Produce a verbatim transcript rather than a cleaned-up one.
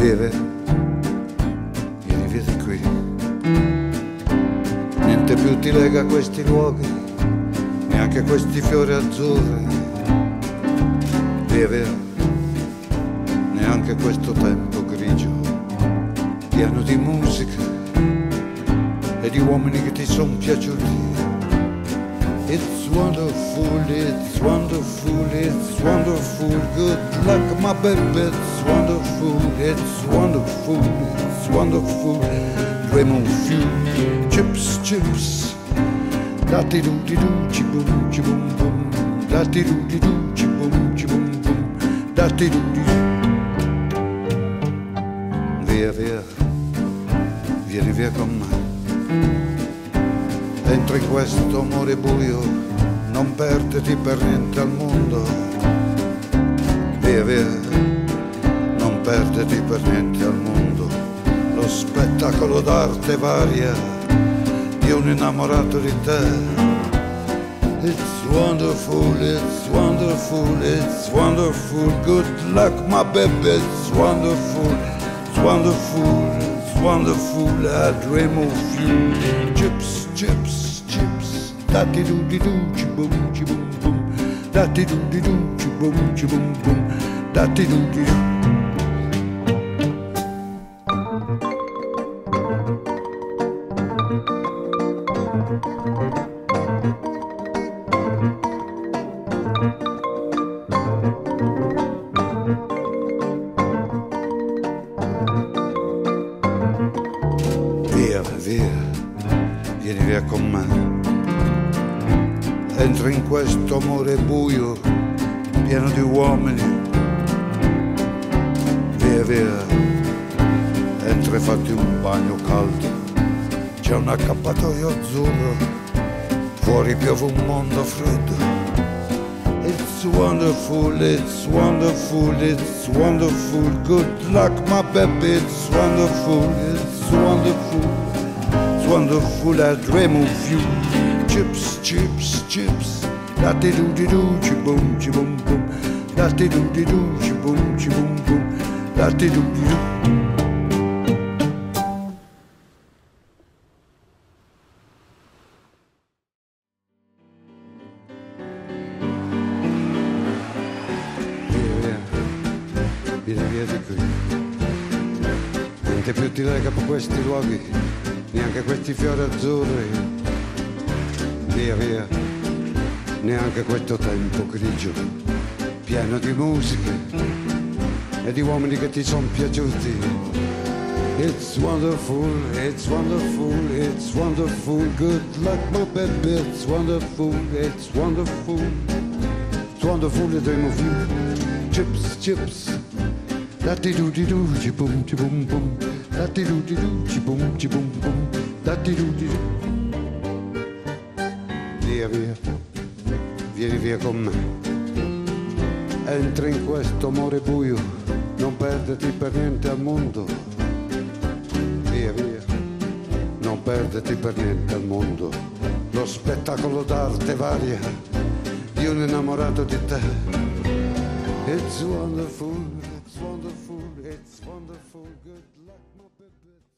Vieni, vieni via di qui. Niente più ti lega a questi luoghi, neanche questi fiori azzurri. Via, via, neanche questo tempo grigio, pieno di musica e di uomini che ti son piaciuti. It's wonderful, it's wonderful, it's wonderful. Good luck, my baby, it's wonderful, it's wonderful, it's wonderful. Dream of you, chips, chips. Datti do di do, ci boom, ci boom boom. Datti do di do, ci boom, ci boom boom. Datti do di do. Via, via, vieni via con me. Entra in questo amore buio, non perderti per niente al mondo. Via, via, non perderti per niente al mondo. Lo spettacolo d'arte varia di un innamorato di te. It's wonderful, it's wonderful, it's wonderful. Good luck, my baby, it's wonderful, it's wonderful, it's wonderful. I dream of you. Chips, chips, chips. Datti do di do, ci boom, ci boom boom. Datti do di do, ci boom, ci boom boom. Datti do di do. Via, via, vieni via con me. Entra in questo amore buio, pieno di uomini. Via, via, entra e fatti un bagno caldo. C'è un accappatoio azzurro, fuori piove un mondo freddo. It's wonderful, it's wonderful, it's wonderful. Good luck, my baby, it's wonderful, it's wonderful, it's wonderful. I dream of you. Chips, chips, chips. Datti do di do, ci boom, ci boom boom. Datti do di do, ci boom, ci boom boom. Datti do di do. Vieni via di qui. Niente più ti lega per questi luoghi, neanche questi fiori azzurri. Via, via, neanche questo tempo grigio, pieno di musiche e di uomini che ti son piaciuti. It's wonderful, it's wonderful, it's wonderful. Good luck, my baby, it's wonderful, it's wonderful. It's wonderful to dream of you. Chips, chips. Datti do di do, ci boom, ci boom boom. Datti do di do, ci boom, ci boom boom. Datti do di do. Via, via, vieni via con me. Entra in questo amore buio, non perderti per niente al mondo. Via, via, non perderti per niente al mondo. Lo spettacolo d'arte varia di un innamorato di te. It's wonderful, it's wonderful, it's wonderful. Good luck, my baby.